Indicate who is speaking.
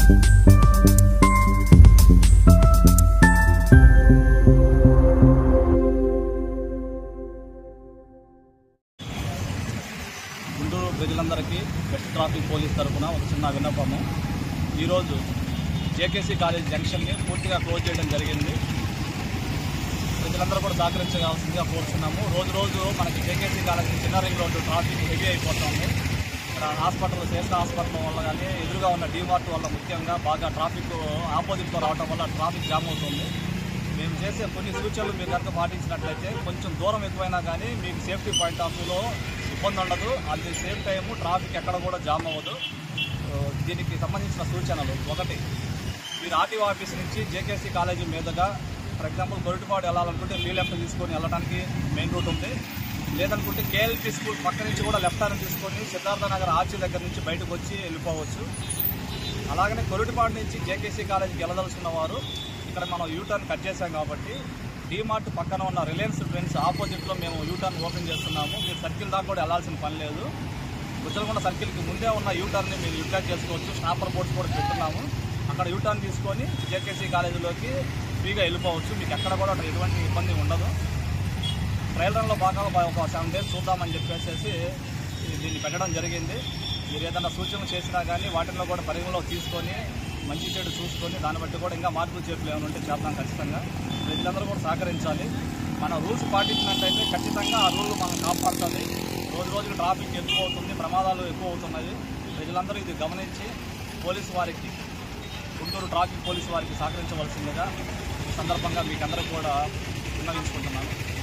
Speaker 1: గుంటూరు ప్రజలందరికీ west traffic police తరఫున ఒక చిన్న విన్నపము. ఈరోజు జేకేసీ కాలేజ్ జంక్షన్ని పూర్తిగా క్లోజ్ చేయడం జరిగింది. ప్రజలందరూ కూడా సహకరించవలసిందిగా కోరుతున్నాము. రోజు మనకి జేకేసీ కాలేజ్ చిన్న రింగ్ రోడ్డు ట్రాఫిక్ హెవీ అయిపోతుంది. ఇక్కడ హాస్పిటల్ శ్రేష్ఠ హాస్పిటల్ వల్ల కానీ ఎదురుగా ఉన్న డీమార్ట్ వల్ల ముఖ్యంగా బాగా ట్రాఫిక్ ఆపోజిట్లో రావడం వల్ల ట్రాఫిక్ జామ్ అవుతుంది. మేము చేసే కొన్ని సూచనలు మీరు కనుక పాటించినట్లయితే కొంచెం దూరం ఎక్కువైనా కానీ మీకు సేఫ్టీ పాయింట్ ఆఫ్ వ్యూలో ఇబ్బంది ఉండదు. At the same time traffic ఎక్కడ కూడా జామ్ అవ్వదు. దీనికి సంబంధించిన సూచనలు: ఒకటి, మీరు ఆర్టీఓ ఆఫీస్ నుంచి జేకేసీ కాలేజీ మీదుగా ఫర్ ఎగ్జాంపుల్ కొరటిపాడు వెళ్ళాలనుకుంటే లీ లెఫ్ట్ తీసుకొని వెళ్ళడానికి మెయిన్ రూట్ ఉంది. లేదనుకుంటే కేఎల్పీ స్కూల్ పక్క నుంచి కూడా లెఫ్ట్ టర్న్ తీసుకొని సిద్ధార్థ నగర్ ఆర్చి దగ్గర నుంచి బయటకు వచ్చి వెళ్ళిపోవచ్చు. అలాగనే కొరటిపాడు నుంచి జేకేసీ కాలేజీకి వెళ్ళదలుచుకున్న వారు ఇక్కడ మనం యూటర్న్ కట్ చేసాం కాబట్టి డీమార్ట్ పక్కన ఉన్న రిలయన్స్ ట్రెండ్స్ ఆపోజిట్లో మేము యూటర్న్ ఓపెన్ చేస్తున్నాము. మీరు సర్కిల్ దాకా కూడా వెళ్ళాల్సిన పని లేదు. గుజ్జలకొండ సర్కిల్కి ముందే ఉన్న యూటర్న్ని మీరు యూటిలైజ్ చేసుకోవచ్చు. స్నాపర్ బోర్డ్స్ కూడా పెడుతున్నాము. అక్కడ యూటర్న్ తీసుకొని జేకేసీ కాలేజీలోకి ఫ్రీగా వెళ్ళిపోవచ్చు. మీకు ఎక్కడ కూడా ఎటువంటి ఇబ్బంది ఉండదు. ట్రయల్ రన్లో భాగంగా ఒక 7 days చూద్దామని చెప్పేసి దీన్ని పెట్టడం జరిగింది. మీరు ఏదైనా సూచనలు చేసినా కానీ వాటిల్లో కూడా పరిగణలో తీసుకొని మంచి చెడు చూసుకొని దాన్ని బట్టి కూడా ఇంకా మార్పులు చేర్పులు ఏమైనా ఉంటే చేద్దాం. ఖచ్చితంగా ప్రజలందరూ కూడా సహకరించాలి. మన రూల్స్ పాటించినట్లయితే ఖచ్చితంగా ఆ రూల్ మనం కాపాడుతుంది. రోజుకి ట్రాఫిక్ ఎక్కువ అవుతుంది, ప్రమాదాలు ఎక్కువ అవుతున్నాయి. ప్రజలందరూ ఇది గమనించి పోలీసు వారికి, గుంటూరు ట్రాఫిక్ పోలీసు వారికి సహకరించవలసిందిగా ఈ సందర్భంగా మీకు అందరికీ కూడా విన్నవించుకుంటున్నాను.